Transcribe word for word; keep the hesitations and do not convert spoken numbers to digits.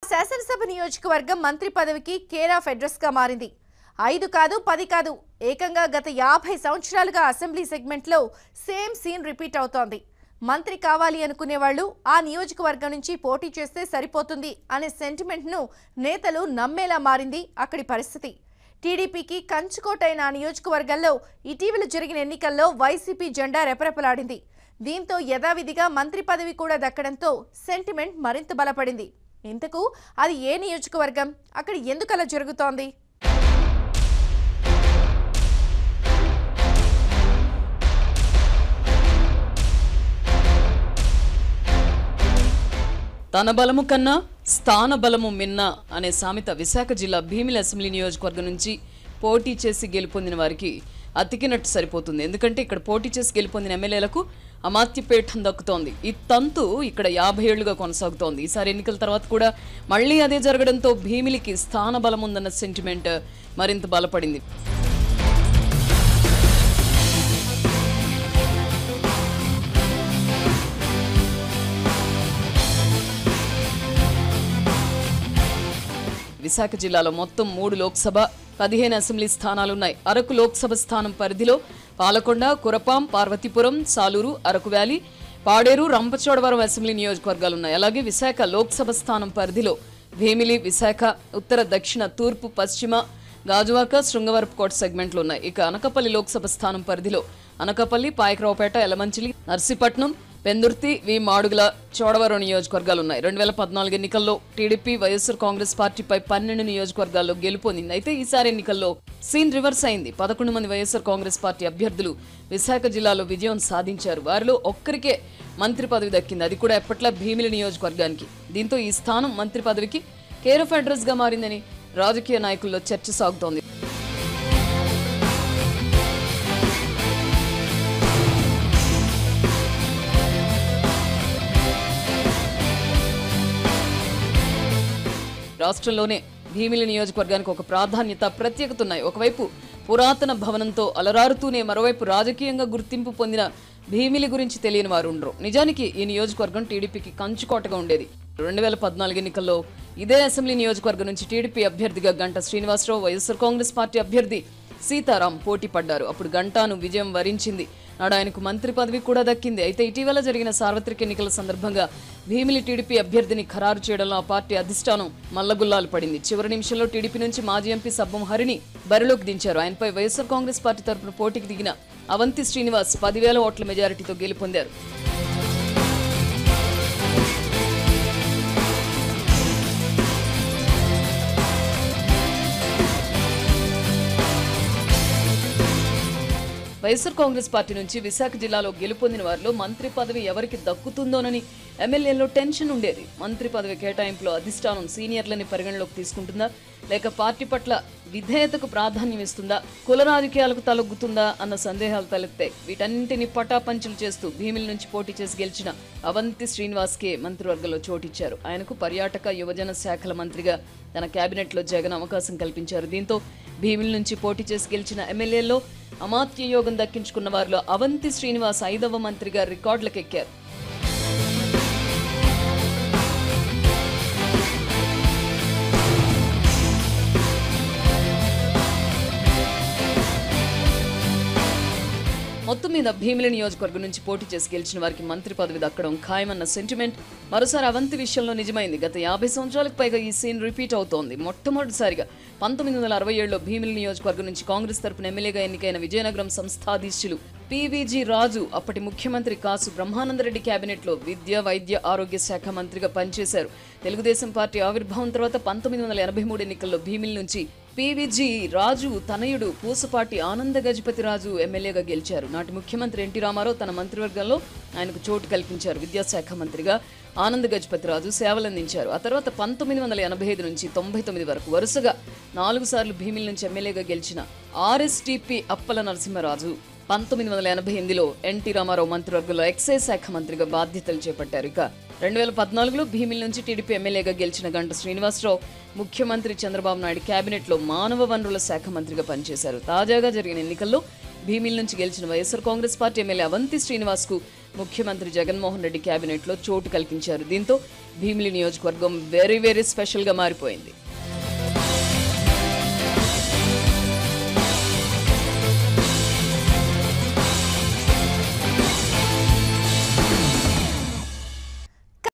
శాసనసభ నియోజకవర్గం మంత్రి పదవికి కేర్ ఆఫ్ అడ్రస్ గా మారింది. ఐదు కాదు పది కాదు ఏకంగా గత యాభై సంవత్సరాలుగా అసెంబ్లీ సెగ్మెంట్ లో సేమ్ సీన్ రిపీట్ అవుతోంది. మంత్రి కావాలి అనుకునే వాళ్ళు ఆ నియోజకవర్గం నుంచి పోటీ చేస్తే సరిపోతుంది అనే సెంటిమెంట్ ను నేతలు నమ్మేలా మారింది అక్కడి పరిస్థితి. టీడీపీకి కంచుకోటైన ఆ నియోజకవర్గంలో ఇటీవల జరిగిన ఎన్నికల్లో వైసీపీ జెండా రెపరెపలాడింది. దీంతో యథావిధిగా మంత్రి పదవి కూడా దక్కడంతో సెంటిమెంట్ మరింత బలపడింది. ఇంతకు అది ఏ నియోజకవర్గం, అక్కడ ఎందుకు అలా జరుగుతోంది? తన బలము కన్నా స్థాన బలము మిన్న అనే సామెత విశాఖ జిల్లా భీమిలి అసెంబ్లీ నియోజకవర్గం నుంచి పోటీ చేసి గెలుపొందిన వారికి అతికినట్టు సరిపోతుంది. ఎందుకంటే ఇక్కడ పోటీ చేసి గెలుపొందిన ఎమ్మెల్యేలకు అమాత్యపీఠం దక్కుతోంది. ఈ తంతు ఇక్కడ యాభై ఏళ్లుగా కొనసాగుతోంది. ఈసారి ఎన్నికల తర్వాత కూడా మళ్లీ అదే జరగడంతో భీమిలికి స్థాన బలం ఉందన్న సెంటిమెంట్ మరింత బలపడింది. విశాఖ జిల్లాలో మొత్తం మూడు లోక్సభ పదిహేను అసెంబ్లీ స్థానాలున్నాయి. అరకు లోక్సభ స్థానం పరిధిలో పాలకొండ, కురపాం, పార్వతీపురం, సాలూరు, అరకు వ్యాలీ, పాడేరు, రంపచోడవరం అసెంబ్లీ నియోజకవర్గాలున్నాయి. అలాగే విశాఖ లోక్సభ స్థానం పరిధిలో భీమిలి, విశాఖ, ఉత్తర, దక్షిణ, తూర్పు, పశ్చిమ, గాజువాక, శృంగవరపుకోట సెగ్మెంట్లు ఉన్నాయి. ఇక అనకాపల్లి లోక్సభ స్థానం పరిధిలో అనకాపల్లి, పాయకరావుపేట, ఎలమంచిలి, నర్సీపట్నం, పెందుర్తి, వి మాడుగుల, చోడవరం నియోజకవర్గాలు ఉన్నాయి. రెండు వేల పద్నాలుగు ఎన్నికల్లో టీడీపీ వైఎస్ఆర్ కాంగ్రెస్ పార్టీపై పన్నెండు నియోజకవర్గాల్లో గెలుపొందింది. అయితే ఈసారి ఎన్నికల్లో సీన్ రివర్స్ అయింది. పదకొండు మంది వైఎస్ఆర్ కాంగ్రెస్ పార్టీ అభ్యర్థులు విశాఖ జిల్లాలో విజయం సాధించారు. వారిలో ఒక్కరికే మంత్రి పదవి దక్కింది, అది కూడా ఎప్పట్లా భీమిలి నియోజకవర్గానికి. దీంతో ఈ స్థానం మంత్రి పదవికి కేర్ ఆఫ్ అడ్రస్ గా మారిందని రాజకీయ నాయకుల్లో చర్చ సాగుతోంది. రాష్ట్రంలోనే భీమిలి నియోజకవర్గానికి ఒక ప్రాధాన్యత, ప్రత్యేకత ఉన్నాయి. ఒకవైపు పురాతన భవనంతో అలరారుతూనే మరోవైపు రాజకీయంగా గుర్తింపు పొందిన భీమిలి గురించి తెలియని వారు ఉండరు. నిజానికి ఈ నియోజకవర్గం టీడీపీకి కంచుకోటగా ఉండేది. రెండు వేల పద్నాలుగు ఎన్నికల్లో ఇదే అసెంబ్లీ నియోజకవర్గం నుంచి టీడీపీ అభ్యర్థిగా Ganta Srinivasarao, YSR Congress Party అభ్యర్థి సీతారాం పోటీ పడ్డారు. అప్పుడు గంటాను విజయం వరించింది. నాడు ఆయనకు మంత్రి పదవి కూడా దక్కింది. అయితే ఇటీవల జరిగిన సార్వత్రిక ఎన్నికల సందర్భంగా భీమిలి టీడీపీ అభ్యర్థిని ఖరారు చేయడంలో ఆ పార్టీ అధిష్టానం మల్లగుల్లాలు పడింది. చివరి నిమిషంలో టీడీపీ నుంచి మాజీ ఎంపీ సబ్బం హరిని బరిలోకి దించారు. ఆయనపై వైఎస్ఆర్ కాంగ్రెస్ పార్టీ తరఫున పోటీకి దిగిన అవంతి శ్రీనివాస్ పదివేల ఓట్ల మెజారిటీతో గెలుపొందారు. వైఎస్ఆర్ కాంగ్రెస్ పార్టీ నుంచి విశాఖ జిల్లాలో గెలుపొందిన వారిలో మంత్రి పదవి ఎవరికి దక్కుతుందోనని ఎమ్మెల్యేలో టెన్షన్ ఉండేది. మంత్రి పదవి కేటాయింపులో అధిష్టానం సీనియర్లని పరిగణలోకి తీసుకుంటుందా, లేక పార్టీ పట్ల విధేయతకు ప్రాధాన్యం ఇస్తుందా, కుల రాజకీయాలకు తలొగ్గుతుందా అన్న సందేహాలు తలెత్తాయి. వీటన్నింటినీ పటాపంచులు చేస్తూ భీమిలి నుంచి పోటీ చేసి గెలిచిన అవంతి శ్రీనివాస్కే మంత్రివర్గంలో చోటిచ్చారు. ఆయనకు పర్యాటక, యువజన శాఖల మంత్రిగా తన కేబినెట్లో జగన్ అవకాశం కల్పించారు. దీంతో భీమిలి నుంచి పోటీ చేసి గెలిచిన ఎమ్మెల్యేల్లో అమాత్య యోగం దక్కించుకున్న వారిలో అవంతి శ్రీనివాస్ ఐదవ మంత్రిగా రికార్డులకెక్కారు. మొత్తం మీద భీమిలి నియోజకవర్గం నుంచి పోటీ చేసి గెలిచిన వారికి మంత్రి పదవి దక్కడం ఖాయమన్న సెంటిమెంట్ మరోసారి అవంతి విషయంలో నిజమైంది. గత యాభై సంవత్సరాలకు పైగా ఈ సీన్ రిపీట్ అవుతోంది. మొట్టమొదటిసారిగా పంతొమ్మిది వందల అరవై ఏడులో భీమిలి నియోజకవర్గం నుంచి కాంగ్రెస్ తరపున ఎమ్మెల్యేగా ఎన్నికైన విజయనగరం సంస్థాధీశులు పీవీజీ రాజు అప్పటి ముఖ్యమంత్రి కాసు బ్రహ్మానందరెడ్డి కేబినెట్లో విద్య, వైద్య, ఆరోగ్య శాఖ మంత్రిగా పనిచేశారు. తెలుగుదేశం పార్టీ ఆవిర్భావం తర్వాత పంతొమ్మిది వందల ఎనభై మూడు ఎన్నికల్లో భీమిలి నుంచి పీవీజీ రాజు తనయుడు పూసపాటి ఆనంద గజపతి రాజు ఎమ్మెల్యేగా గెలిచారు. నాటి ముఖ్యమంత్రి ఎన్టీ రామారావు తన మంత్రివర్గంలో ఆయనకు చోటు కల్పించారు. విద్యాశాఖ మంత్రిగా ఆనంద గజపతి రాజు సేవలందించారు. ఆ తర్వాత పంతొమ్మిది వందల ఎనభై ఐదు నుంచి తొంభై తొమ్మిది వరకు వరుసగా నాలుగు సార్లు భీమిలి నుంచి ఎమ్మెల్యేగా గెలిచిన ఆర్ఎస్టీపీ అప్పల నరసింహరాజు పంతొమ్మిది వందల ఎనభై ఎనిమిదిలో ఎన్టీ రామారావు మంత్రివర్గంలో ఎక్సైజ్ శాఖ మంత్రిగా బాధ్యతలు చేపట్టారు. ఇక రెండు వేల పద్నాలుగులో భీమిలి నుంచి టీడీపీ ఎమ్మెల్యేగా గెలిచిన గంటా శ్రీనివాసరావు ముఖ్యమంత్రి చంద్రబాబు నాయుడు కేబినెట్లో మానవ వనరుల శాఖ మంత్రిగా పనిచేశారు. తాజాగా జరిగిన ఎన్నికల్లో భీమిలి నుంచి గెలిచిన YSR Congress Party MLA Avanthi Srinivas కు ముఖ్యమంత్రి జగన్మోహన్ రెడ్డి కేబినెట్లో చోటు కల్పించారు. దీంతో భీమిలి నియోజకవర్గం వెరీ వెరీ స్పెషల్గా మారిపోయింది.